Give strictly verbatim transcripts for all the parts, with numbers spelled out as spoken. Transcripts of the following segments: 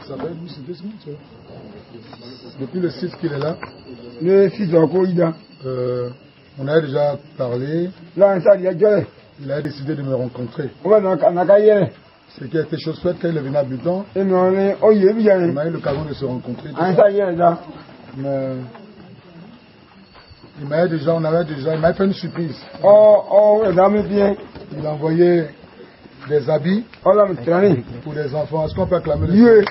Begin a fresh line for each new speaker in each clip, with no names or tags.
Ça fait deux semaines, tu vois. Depuis le six qu'il est là.
Le six ans,
euh, on a déjà parlé.
Là, ça, il a déjà.
Il a décidé de me rencontrer.
C'est
quelque chose fait quand il est venu à Buton.
Il m'a
eu l'occasion de se rencontrer. Mais il m'a déjà, on avait déjà, il m'a fait une surprise.
Oh, oh, bien.
Il a envoyé des habits
pour
les enfants. Est-ce qu'on peut acclamer le
Dieu?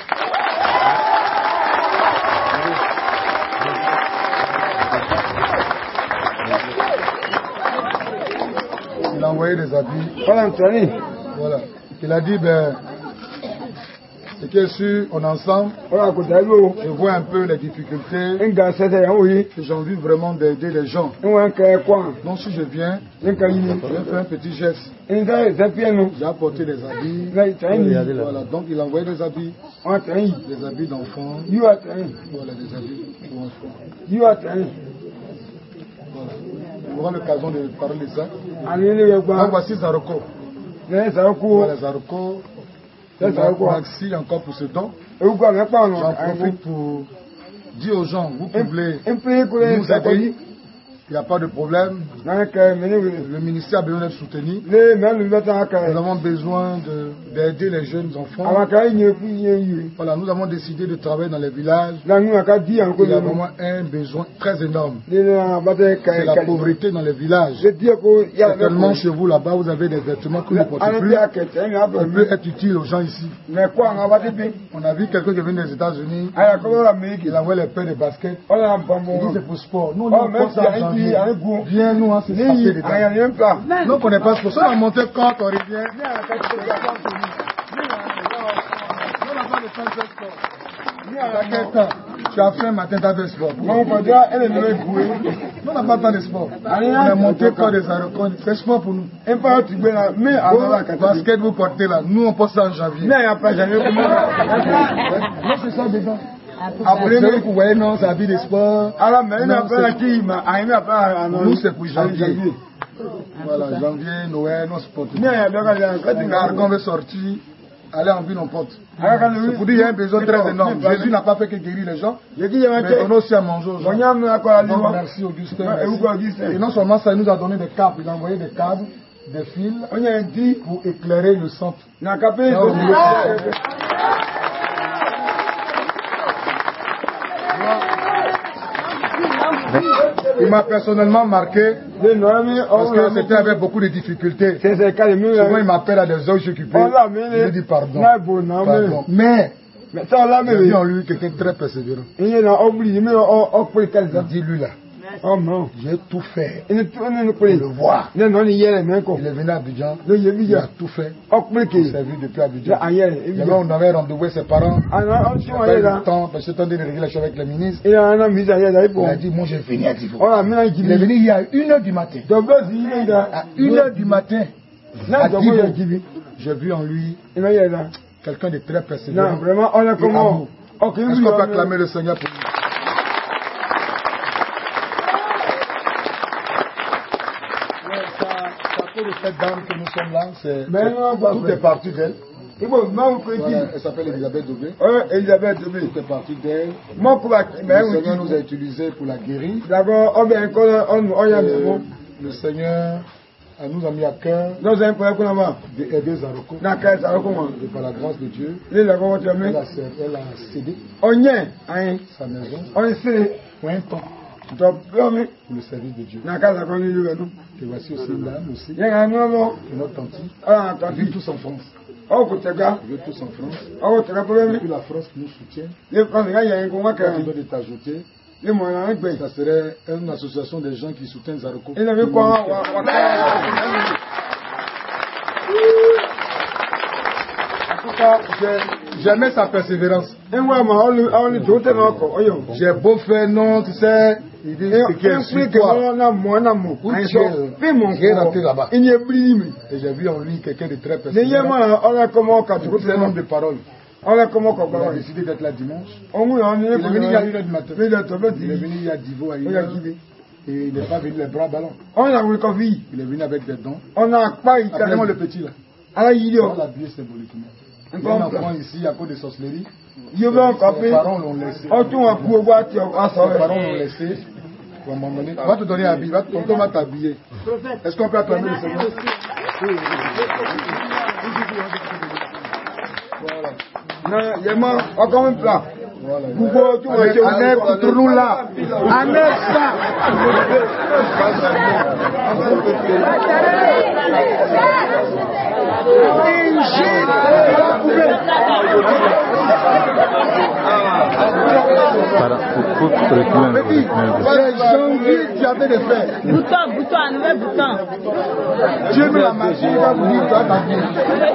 Il a envoyé des habits. Voilà. Il a dit, ben, c'est que sûr, on est ensemble. Je vois un peu les difficultés. J'ai envie vraiment d'aider les gens. Donc si je viens, je vais faire un petit geste. J'ai apporté des habits. Voilà. Donc il a envoyé des habits. Des habits d'enfants. Voilà, des habits pour enfants. Voilà. On aura l'occasion de parler de ça. Donc voici Zaroko. Voilà, Zaroko. Merci encore pour ce don. J'en profite pour dire aux gens, vous pouvez nous aider. Il n'y a pas de problème. Le ministère a besoin d'être soutenu. Nous avons besoin d'aider les jeunes enfants. Voilà, nous avons décidé de travailler dans les villages. Il y a vraiment un besoin très énorme. C'est la pauvreté dans les villages. Certainement chez vous là-bas, vous avez des vêtements que vous ne portez plus. Ça peut être utile aux gens ici. On a vu quelqu'un qui vient des États-Unis. Il envoie les paires de basket. Il dit c'est pour sport. Nous, on pense à viens nous, hein, c'est passé dedans. Donc on n'est pas pour ça, on a monté quand on revient. Tu as fait matin, tu as fait sport. Non, on n'a pas tant de sport. On a monté quand des aéroports. C'est sport pour nous. Basket vous portez là, nous on porte ça en janvier. Non, c'est ça déjà. Après, vous voyez, non, c'est habit de sport. Nous, c'est pour janvier. Voilà, janvier, Noël, non, c'est pour tout. Quand on veut sortir, aller en ville, on porte. C'est pour dire qu'il y a un besoin très énorme. Jésus n'a pas fait que guérir les gens, mais on a aussi à manger aux gens. Donc, merci Augustin. Et non seulement ça, il nous a donné des câbles. Il a envoyé des câbles, des fils pour éclairer le centre. Il m'a personnellement marqué parce que c'était avec beaucoup de difficultés. Souvent il m'appelle à des heures occupées. Je lui dis pardon. pardon. Mais j'ai vu en lui quelqu'un de très persévérant. Il dit lui là. Oh non. J'ai tout fait. Il le voit. Il est venu à Abidjan. Il a tout fait. Il s'est servi depuis Abidjan. On avait rendez-vous ses parents. Il a pas eu le temps parce que j'étais en train de régler la chose avec le ministre. Il a dit, moi je vais venir à Divo. Il est venu il y a une heure du matin. À une heure du matin. À Divo. J'ai vu en lui quelqu'un de très persévérant. Non, vraiment, on a comment. Est-ce qu'on peut acclamer le Seigneur pour lui? Cette dame que nous sommes là, c'est tout est parti d'elle. Voilà, elle s'appelle Elisabeth Dobé. Elisabeth Dobé. Tout est parti d'elle. Le Seigneur nous a utilisés pour la guérir. Le Seigneur nous a mis à cœur d'aider Zaroko. Et par la grâce de Dieu, elle a, elle a cédé sa maison pour un temps. Pour le service de Dieu. Et voici aussi une dame aussi. Et notre tante. Ils vivent tous en France. Ils vivent tous en France. Et puis la France qui nous soutient. Qui doit t'ajouter. Ça serait une association des gens qui soutiennent Zaroko. J'aimais sa persévérance. J'ai beau faire non, tu sais. Il dit c'est toi. Là-bas. Et j'ai vu en lui quelqu'un de très persévérant. C'est un homme de parole. Il a décidé d'être là dimanche. Il est venu il y a une heure du matin. Il est venu il y a Divo à une heure. Et il n'est pas venu les bras ballants. Il est venu avec des dons. Appelez-moi le petit là. On l'a habillé symboliquement. Il y a un enfant ici à cause de sorcellerie.
Ses
parents l'ont laissé. Ses parents l'ont laissé. On va te donner un habit. On va t'habiller. Est-ce qu'on peut acclamer le Seigneur?
Non, il y a moi, encore un plat.
Voilà. Annette, tournons là. Annette, ça. Janvier, tu avais des faits.
Bouton, bouton, un nouvel bouton.
Dieu me l'a marché, il va vous dire, toi, ta vie.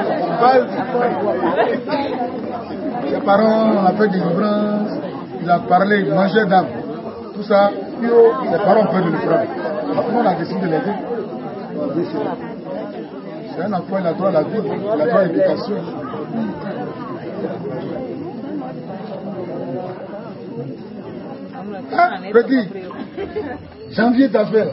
Ses parents ont fait des délivrance, il a parlé, il mangeait d'âme. Tout ça, ses parents ont peur de le prendre. Tout le monde a décidé de l'aider. C'est un enfant, il a droit à la vie, il a droit à l'éducation. Ah, petit, janvier d'affaires.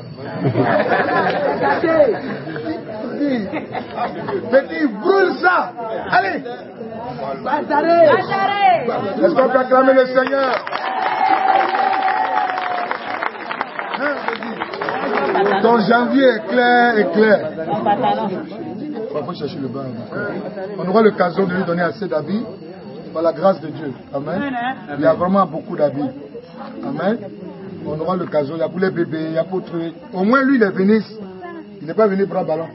Petit, petit, brûle ça. Allez. Est-ce qu'on peut acclamer le Seigneur? Hein, ton janvier est clair et clair. On va chercher le bain. On aura l'occasion de lui donner assez d'habits par la grâce de Dieu. Amen. Il y a vraiment beaucoup d'habits. Amen. On aura l'occasion. Il y a pour les bébés, il y a pour trouver. Au moins lui, il est venu. Il n'est pas venu bras ballon.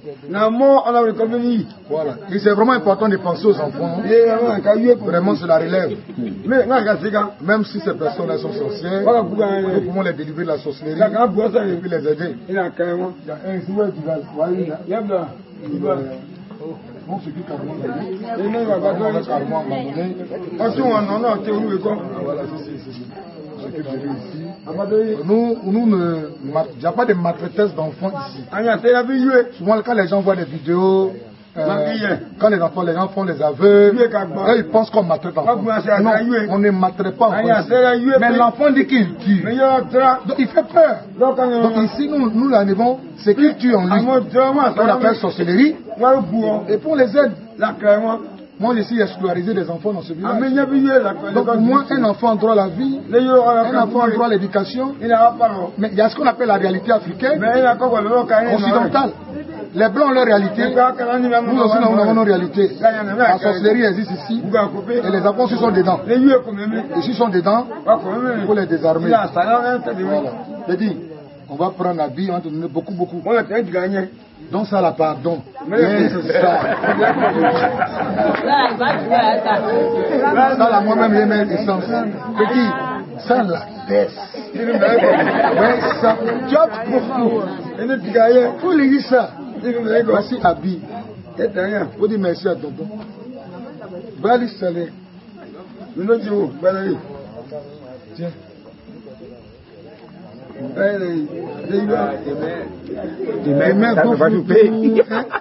Voilà. Et c'est vraiment important de penser aux enfants. Vraiment, c'est la relève. Même si ces personnes-là sont sorcières, nous pouvons les délivrer de la sorcellerie et puis les aider. Il y a un ici, il y a bon, c'est qui carrément nous, nous ne, il n'y a pas de maltraitance d'enfants ici. Souvent, quand les gens voient des vidéos, euh, quand les enfants, les gens font les aveux, là, ils pensent qu'on maltraite l'enfant. Non, on ne maltraite pas l'enfant. Mais l'enfant dit qu'il tue. Donc il fait peur. Donc ici, nous, nous l'animons, c'est qu'il tue en lui. On appelle sorcellerie. Et pour les aides. Moi, je suis scolarisé des enfants dans ce village. Donc, pour moi, un enfant a droit à la vie, un enfant a droit à l'éducation. Mais il y a ce qu'on appelle la réalité africaine, occidentale. Les Blancs ont leur réalité, nous aussi nous avons nos réalités. La sorcellerie existe ici, et les enfants se sont dedans. Et s'ils sont dedans, il faut les désarmer. Je dis, on va prendre la vie, on va te donner beaucoup, beaucoup. Donc ça, la pardon. C'est ça. Ça, la moi-même, j'ai même essence. Petit, ça, la baisse. Ouais, ça. Job beaucoup. Faut lire ça. Voici habit. Faut dire merci à tonton. Va lui saler. Tiens. Des mains pour vous payer.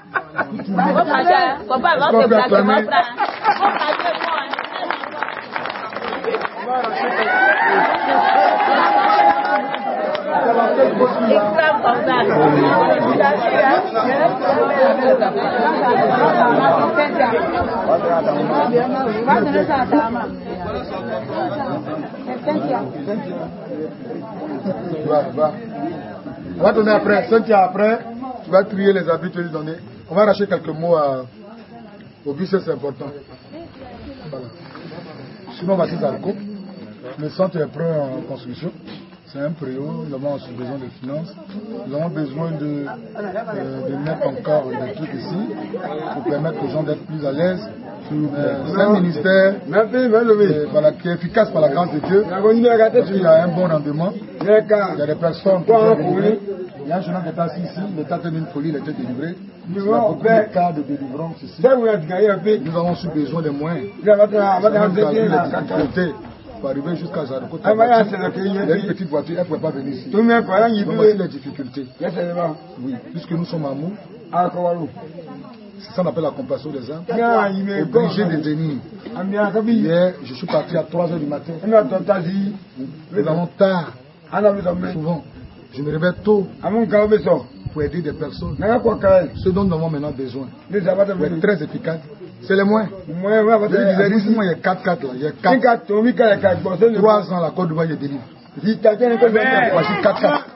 Va, va. On va donner après. Cynthia, après, tu vas trier les habits, tu vas lui donner. On va arracher quelques mots à... au business, c'est important. Voilà. Sinon, Baptiste Zarko, le centre est prêt en construction. C'est un préau, nous avons besoin de finances. Nous avons besoin de, euh, de mettre encore des trucs ici pour permettre aux gens d'être plus à l'aise. Euh, c'est un ministère euh, voilà, qui est efficace par la grâce de Dieu. Il y a un bon rendement. Il y a des personnes qui sont délivrées. Il y a un jeune homme qui est assis ici. L'État a une folie, il a été délivré. Il y a beaucoup de cas de délivrance ici. Nous avons aussi besoin de moyens. Nous avons vu les difficultés. Pour arriver jusqu'à Zaroko, il y a une petite voiture, elle ne pouvait pas venir ici. Donc voici les difficultés. Oui, puisque nous sommes à Mou, c'est ça qu'on appelle la compassion des âmes. Obligé de venir. Hier, je suis parti à trois heures du matin. Nous avons tard. Souvent, je me réveille tôt pour aider des personnes. Ce dont nous avons maintenant besoin pour être très efficace, C'est les moins.
Moi, moi, parce que
il y a quatre quatre là. Il y a quatre. Trois ans, la Côte d'Ivoire, je délivre.
Si tu as bien
Voici quatre quatre.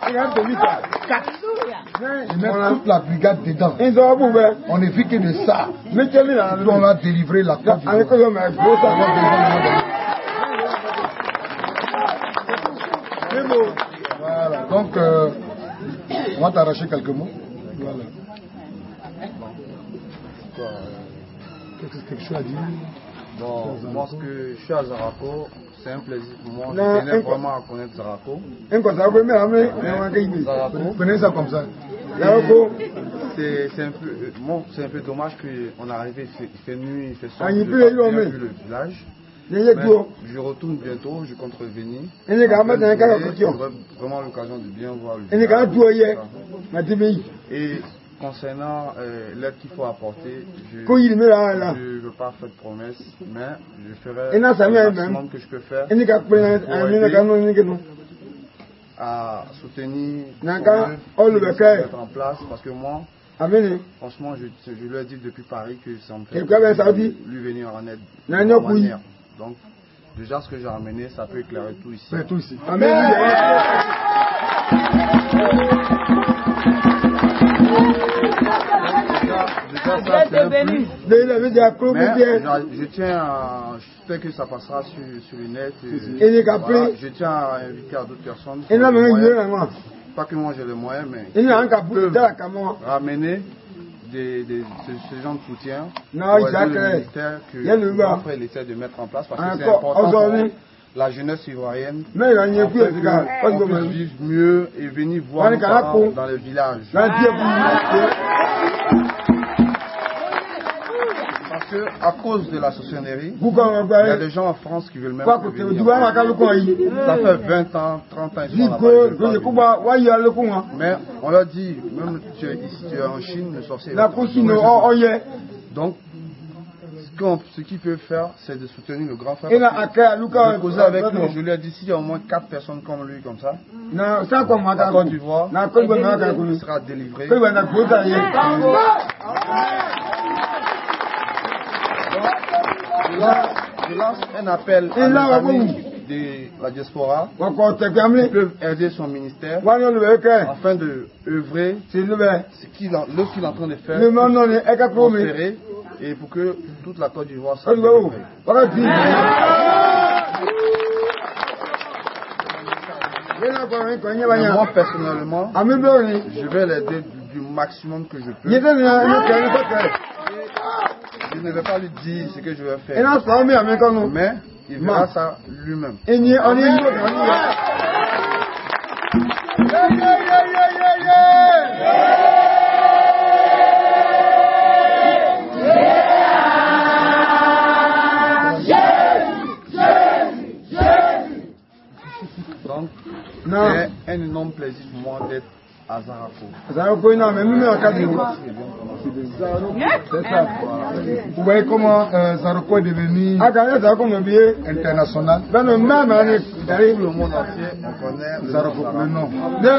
Ils mettent toute la brigade dedans. On n'est vu que de ça. On a délivré la Côte d'Ivoire. Voilà. Donc, euh, on va t'arracher quelques mots. Voilà. Quelque chose à dire?
Bon, moi, ce que je suis à Zaraco, c'est un plaisir pour moi. Je tenais vraiment à connaître Zaraco. Zaraco,
vous connaissez ça comme ça?
C'est un peu, bon, c'est un peu dommage qu'on est arrivé, il fait nuit, il fait sombre, je n'ai pas bien vu le village. Mais je retourne bientôt, je compte revenir. J'aurai vraiment l'occasion de bien voir le village. Et concernant euh, l'aide qu'il faut apporter, je ne veux pas faire de promesses, mais je ferai le maximum que je peux faire pour aider à soutenir pour mettre en place, parce que moi, franchement, je, je lui ai dit depuis Paris que ça me fait lui venir en aide de manière. Donc, déjà ce que j'ai ramené, ça peut éclairer tout ici.
Ouais, tout ici.
Amen.
Déjà, ça, c'est un plus. Mais je tiens à, je sais que ça passera sur, sur le net. Et, voilà, je tiens à inviter à d'autres personnes. Pas que moi j'ai les moyens, mais ils peuvent ramener Des, des, ce, ce genre de soutien
non,
pour aider le ministère que après il essaie de mettre en place parce que c'est important pour la jeunesse ivoirienne qu'on puisse vivre mieux et venir voir nos parents dans les villages. Parce que à cause de la sorcellerie, il y a des gens en France qui veulent même venir. Ça fait vingt ans, trente ans ils sont là-bas. Mais on leur dit, même si tu es, ici, tu es en Chine, le sorcier. Donc, ce qu'il peut faire, c'est de soutenir le grand frère. De causer avec lui, je lui ai dit, s'il y a au moins quatre personnes comme lui, comme ça, la Côte d'Ivoire sera délivrée. Je lance un appel à mes amis de la diaspora qui peuvent aider son ministère afin de œuvrer ce qu'il est en train de faire, prospérer, et pour que toute la Côte d'Ivoire soit délivrée. Moi personnellement, je vais l'aider du, du maximum que je peux. Je ne vais pas lui dire ce que je vais faire, mais il verra ça lui-même. Donc, c'est un énorme plaisir pour moi d'être à Zaraco.
C'est ça. Vous voyez comment euh, Zaraco est devenu international.
Tout le monde entier on connaît
Zaraco, le nom.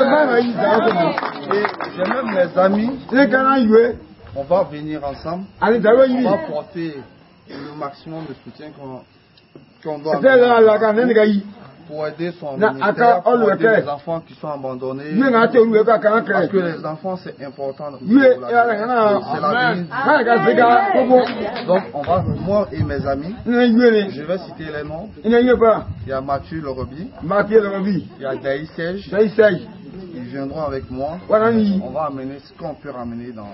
Et j'ai même mes amis. On va venir ensemble. On va porter le maximum de soutien qu'on qu'on doit pour aider son ministère, pour aider les enfants qui sont abandonnés. Parce que les enfants, c'est important. C'est la vie. Donc, on va, moi et mes amis, je vais citer les noms. Il y a Mathieu Lorobi. Il y a Daï Sej. Ils viendront avec moi. On va amener ce qu'on peut ramener dans.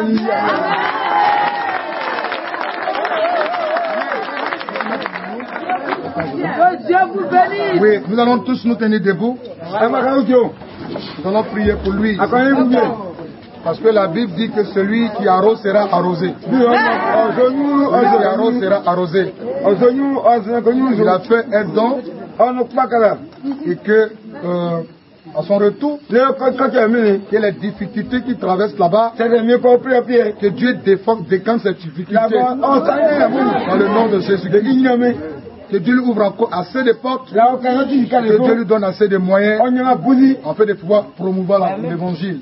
Que Dieu vous bénisse.
Oui, nous allons tous nous tenir debout. Nous allons prier pour lui. Parce que la Bible dit que celui qui arrose sera arrosé. Celui qui arrose sera arrosé. Il a fait un don et que euh, à son retour, que les difficultés qu'il traverse là-bas, que Dieu défende, décampe ces difficultés dans le nom de Jésus-Christ. Que Dieu lui ouvre encore assez de portes. Que Dieu lui donne assez de moyens. En fait de pouvoir promouvoir l'évangile.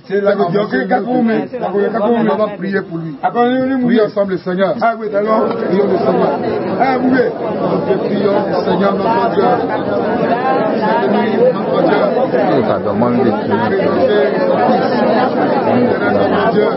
On va prier pour lui. Prions ensemble le Seigneur. Prions le Seigneur. Prions le Seigneur notre Dieu. Notre Dieu.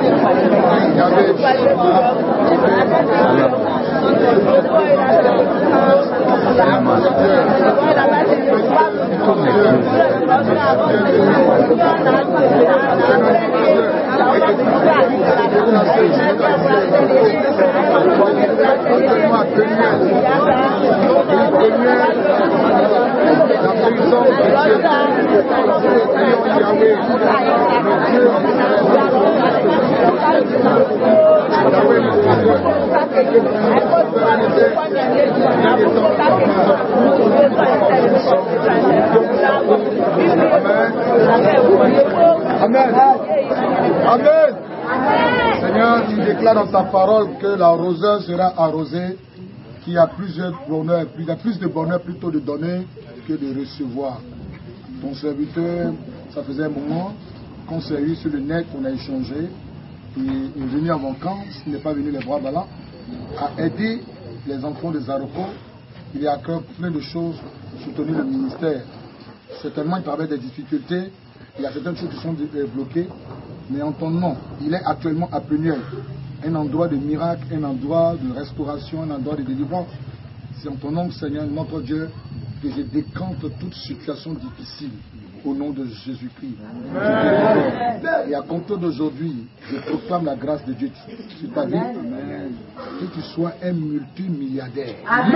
Amen. Amen. Seigneur, tu déclares dans ta parole que l'arroseur sera arrosé, qu'il y a plusieurs bonheurs, il y a plus de bonheur plutôt de donner que de recevoir. Ton serviteur, ça faisait un moment qu'on s'est eu sur le net, on a échangé. Il est venu en vacances, il n'est pas venu les bras ballants, à aider les enfants de Zaroko. Il y a encore plein de choses pour soutenir le ministère. Certainement, il parlait des difficultés. Il y a certaines choses qui sont bloquées. Mais en ton nom, il est actuellement à Peniel, un endroit de miracle, un endroit de restauration, un endroit de délivrance. C'est en ton nom, Seigneur, notre Dieu, que je décante toute situation difficile au nom de Jésus-Christ. Et à compter d'aujourd'hui, je proclame la grâce de Dieu sur ta vie. Amen. Que tu sois un multimilliardaire.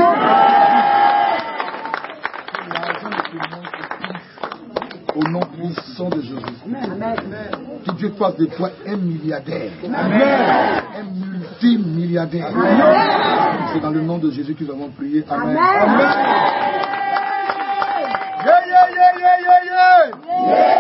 Au nom puissant de Jésus. Amen. Que Dieu fasse de toi un milliardaire. Amen. Un multimilliardaire. C'est dans le nom de Jésus que nous avons prié. Amen. Amen. Yeah, yeah, yeah, yeah, yeah, yeah.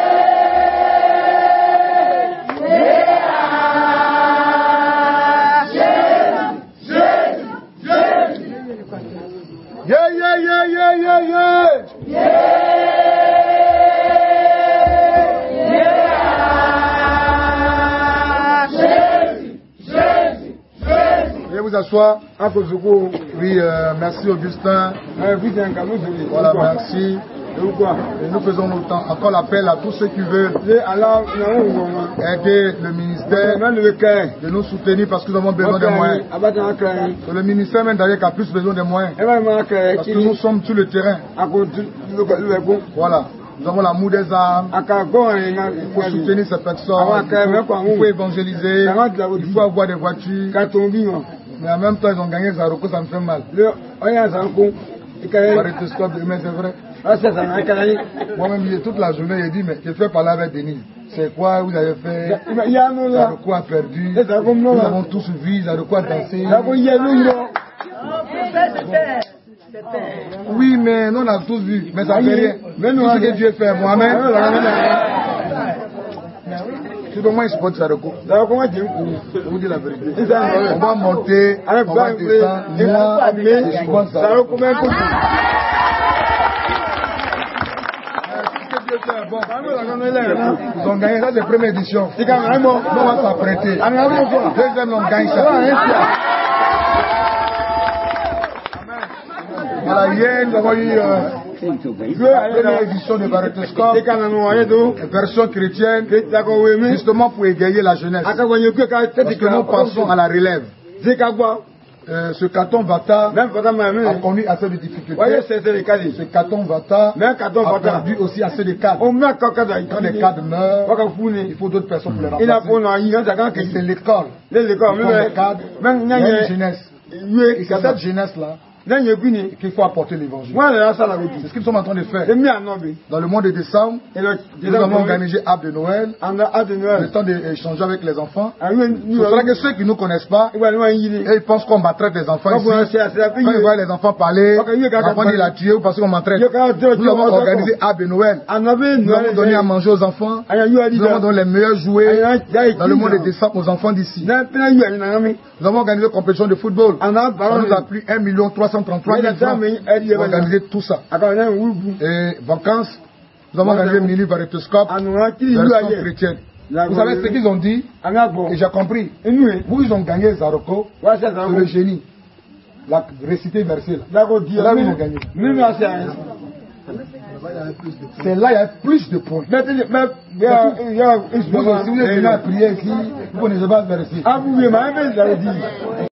Yeah, yeah, yeah, yeah, yeah, yeah. Yeah. Vous asseoir. Oui, euh, merci Augustin. Voilà, merci. Et nous faisons nos temps. Encore l'appel à tous ceux qui veulent aider le ministère, de nous soutenir parce que nous avons besoin de moyens. C'est le ministère même d'ailleurs qui a plus besoin de moyens. Parce que nous sommes sur le terrain. Voilà. Nous avons l'amour des âmes. Il faut soutenir ces personnes. Il faut évangéliser. Il faut avoir des voitures. Mais en même temps, ils ont gagné Zaroko, ça me fait mal. Mais c'est vrai. Moi-même, toute la journée, il dit, mais je fais parler avec Denis. C'est quoi vous avez fait? Zaroko a perdu. Nous avons tous vu, Zaroko a dansé. Oui, mais nous on a tous vu. Mais ça ne fait rien. Mais nous, ce que Dieu fait, moi-même. Tout le monde supporte Zaroko. Je vous dis la vérité. On va monter, on va descendre. Moi, je supporte Zaroko. Bon, ils ont gagné, ça c'est la première édition. Nous on va s'apprêter. Deuxième, on gagne ça. Voilà, hier nous avons eu euh, la première édition de Baratoscope, version chrétienne, justement pour égayer la jeunesse. Parce que nous passons à la relève. Euh, ce Katon Vata a connu assez de difficultés. Ce Katon Vata a perdu aussi assez de cadres. Quand les cadres meurent, il faut d'autres personnes pour les remplacer. C'est l'école. Les cadres, il y a une jeunesse. Et c'est cette jeunesse-là qu'il faut apporter l'évangile. C'est ce que nous sommes en train de faire. Dans le mois de décembre, nous avons organisé Arbre de Noël. Le temps d'échanger avec les enfants. C'est vrai que ceux qui ne nous connaissent pas, ils pensent qu'on maltraite les enfants ici. Quand ils voient les enfants parler, l'enfant dit il a tué ou parce qu'on maltraite. Nous avons organisé Arbre de Noël. Nous avons donné à manger aux enfants. Nous avons donné les meilleurs jouets dans le mois de décembre aux enfants d'ici. Nous avons organisé une compétition de football. On nous a pris un million trois cent trente-trois mille francs pour organiser tout ça. Et vacances, nous avons organisé mini barétoscope, version chrétienne. Vous savez ce qu'ils ont dit, et j'ai compris. Où ils ont gagné Zaroko, c'est le génie. La récité verset là. C'est là où ils ont gagné. C'est là il y a plus de points. Vous aussi, si vous êtes venu à prier ici, vous ne connaissez pas le verset.